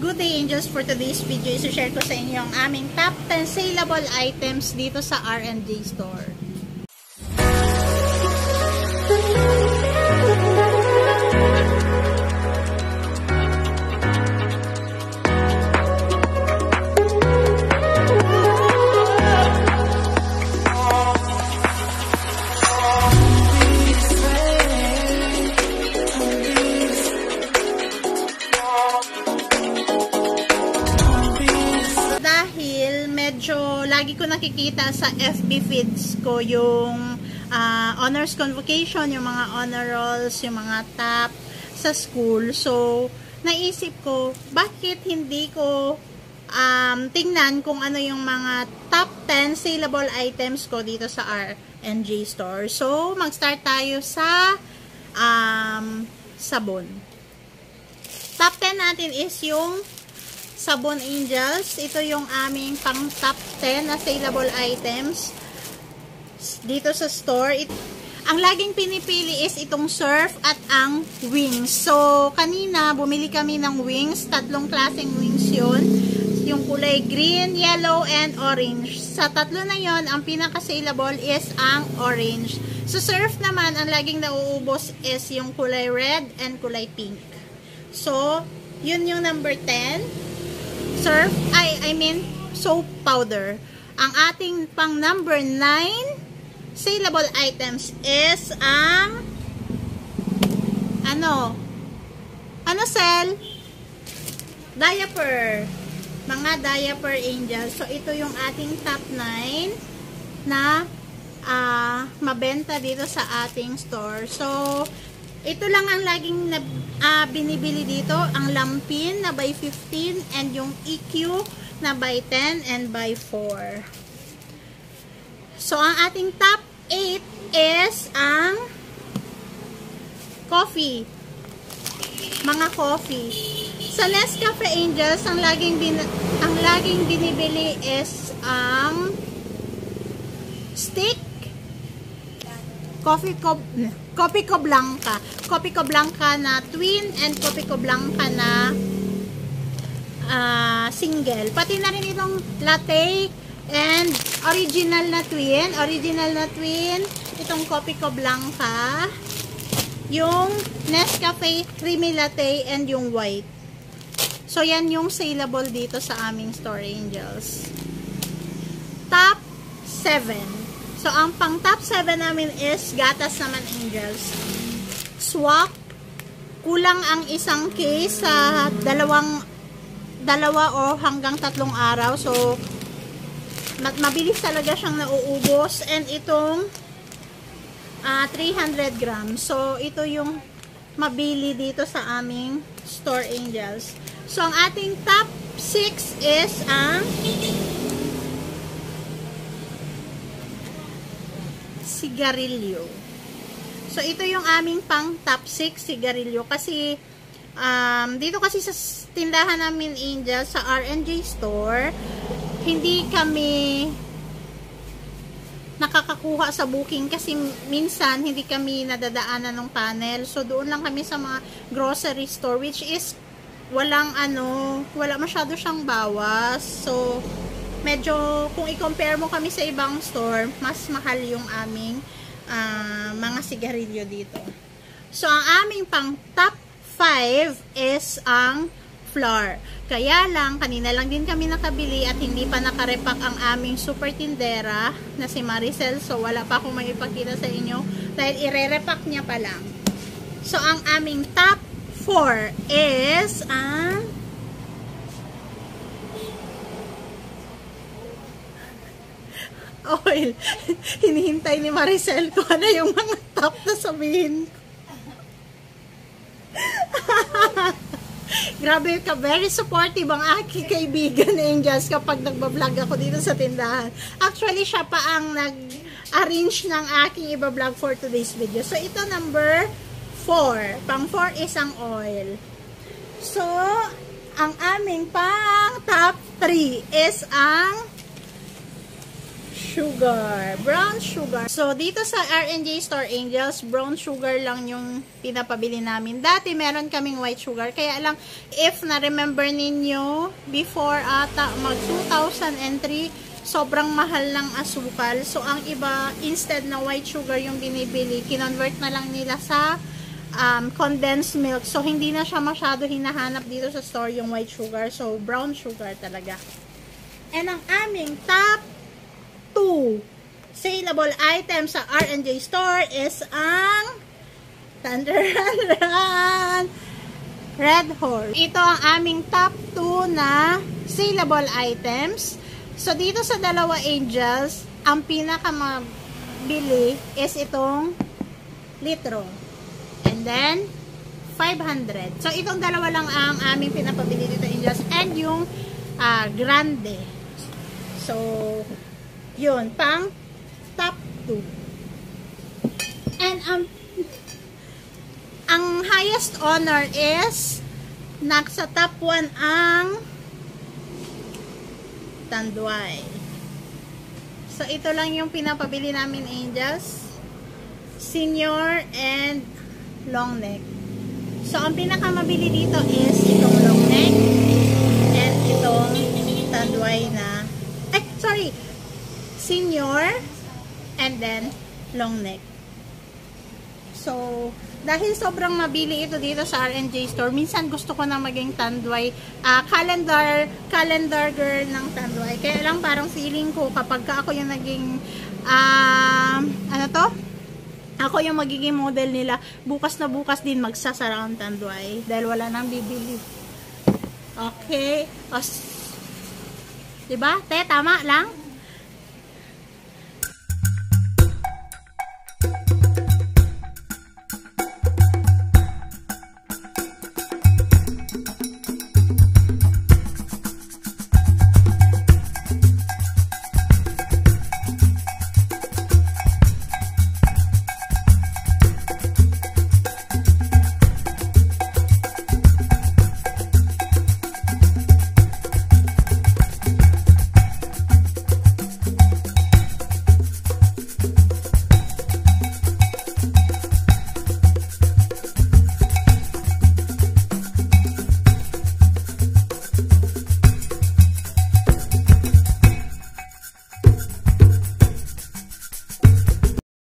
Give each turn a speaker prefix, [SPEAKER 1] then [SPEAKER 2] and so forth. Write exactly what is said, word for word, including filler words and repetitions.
[SPEAKER 1] Good day, Angels. For today's video, isi-share ko sa inyo ang aming top ten saleable items dito sa R and J store. Medyo lagi ko nakikita sa F B feeds ko yung uh, honors convocation, yung mga honor rolls, yung mga top sa school. So, naisip ko, bakit hindi ko um, tingnan kung ano yung mga top ten saleable items ko dito sa R and J store. So, mag-start tayo sa um, sabon. Top ten natin is yung Sabon Angels. Ito yung aming pang top ten na saleable items dito sa store. It, ang laging pinipili is itong Surf at ang wings. So, kanina bumili kami ng wings. Tatlong klaseng wings yun. Yung kulay green, yellow, and orange. Sa tatlo na yon, ang pinaka-saleable is ang orange. Sa Surf naman, ang laging nauubos is yung kulay red and kulay pink. So, yun yung number ten. Surf, I, I mean, soap powder. Ang ating pang number nine saleable items is ang ano? Ano, Sel? Diaper. Mga diaper Angels. So, ito yung ating top nine na uh, mabenta dito sa ating store. So, ito lang ang laging na, uh, binibili dito. Ang Lampin na by fifteen and yung E Q na by ten and by four. So, ang ating top eight is ang coffee. Mga coffee. Sa Nescafe Angels, ang laging, bin, ang laging binibili is ang stick. Coffee ko, Coffee ko Blanca. Coffee ko Blanca na twin and Coffee ko Blanca na uh, single. Pati na rin itong latte and original na twin. Original na twin. Itong Coffee ko Blanca. Yung Nescafe Creamy Latte and yung white. So, yan yung saleable dito sa aming store, Angels. Top seven. So, ang pang top seven namin is gatas naman, Angels. Swak. Kulang ang isang case sa dalawang, dalawa o hanggang tatlong araw. So, mabilis talaga siyang nauubos. And itong uh, three hundred grams. So, ito yung mabili dito sa aming store, Angels. So, ang ating top six is ang sigarilyo. So, ito yung aming pang top six sigarilyo. Kasi, um, dito kasi sa tindahan namin, Angel, sa R and J store, hindi kami nakakakuha sa booking kasi minsan hindi kami nadadaanan ng panel. So, doon lang kami sa mga grocery store, which is walang ano, wala masyado siyang bawas. So, medyo, kung i-compare mo kami sa ibang store, mas mahal yung aming uh, mga sigarilyo dito. So, ang aming pang top five is ang flour. Kaya lang, kanina lang din kami nakabili at hindi pa nakarepack ang aming super tindera na si Maricel. So, wala pa akong maipakita sa inyo dahil ire-repack niya pa lang. So, ang aming top four is ang oil. Hinihintay ni Maricel kung ano yung mga top na sabihin ko. Grabe ka, very supportive ang aking kaibigan, Angels, kapag nagbablog ako dito sa tindahan. Actually, siya pa ang nag-arrange ng aking ibablog for today's video. So, ito number four. Pang four is ang oil. So, ang aming pang top three is ang sugar. Brown sugar. So, dito sa R and J Store Angels, brown sugar lang yung pinapabili namin. Dati, meron kaming white sugar. Kaya lang, if na-remember ninyo, before ata, mag two thousand three, sobrang mahal ng asukal. So, ang iba, instead na white sugar yung binibili, kinonvert na lang nila sa um, condensed milk. So, hindi na siya masyado hinahanap dito sa store yung white sugar. So, brown sugar talaga. And ang aming top two saleable items sa R and J Store is ang Tandaran Red Horse. Ito ang aming top two na saleable items. So, dito sa dalawa Angels, ang pinakamabili is itong litro. And then, five hundred. So, itong dalawa lang ang aming pinapabili dito Angels. And yung uh, grande. So, yun, pang top two. And um, ang highest honor is nasa top one ang Tanduay. So, ito lang yung pinapabili namin Angels. Senior and long neck. So, ang pinakamabili dito is itong long neck and itong Tanduay na sorry, senior and then long neck. So, dahil sobrang mabili ito dito sa R and J Store, minsan gusto ko na maging Tanduay, uh, calendar, calendar girl ng Tanduay. Kaya lang parang feeling ko kapag ka ako yung naging, uh, ano to? Ako yung magiging model nila, bukas na bukas din magsasara ang Tanduay dahil wala nang bibili. Okay? As diba? Te, tama lang?